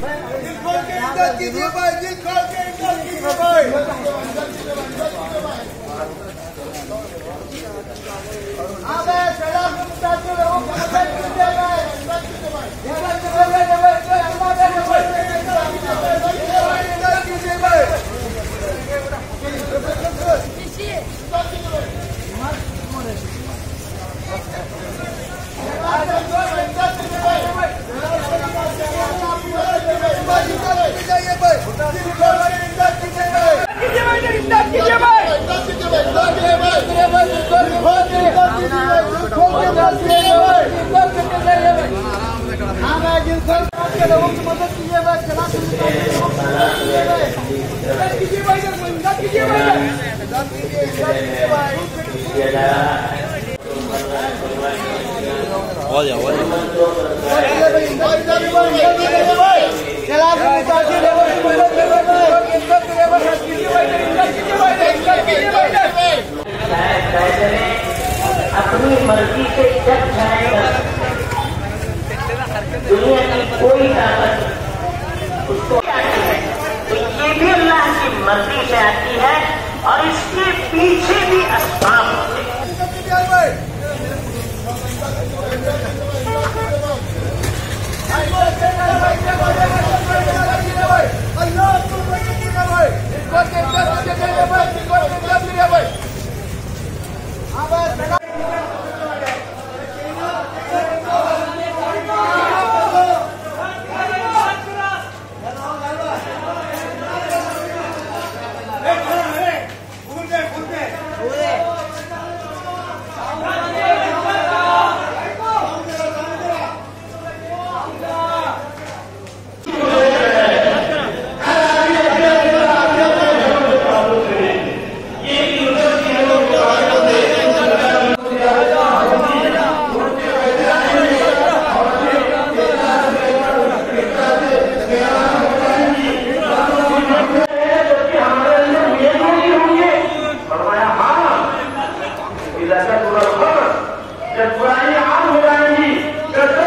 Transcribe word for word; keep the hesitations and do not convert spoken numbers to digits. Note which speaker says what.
Speaker 1: दिल खोल के इमदाद कीजिए भाई, दिल खोल के इमदाद कीजिए भाई। हाँ भाई, सलाम मुतासिर हो, मदद कीजिए भाई, इमदाद कीजिए भाई, इमदाद कीजिए भाई, इमदाद कीजिए भाई। हो जाओ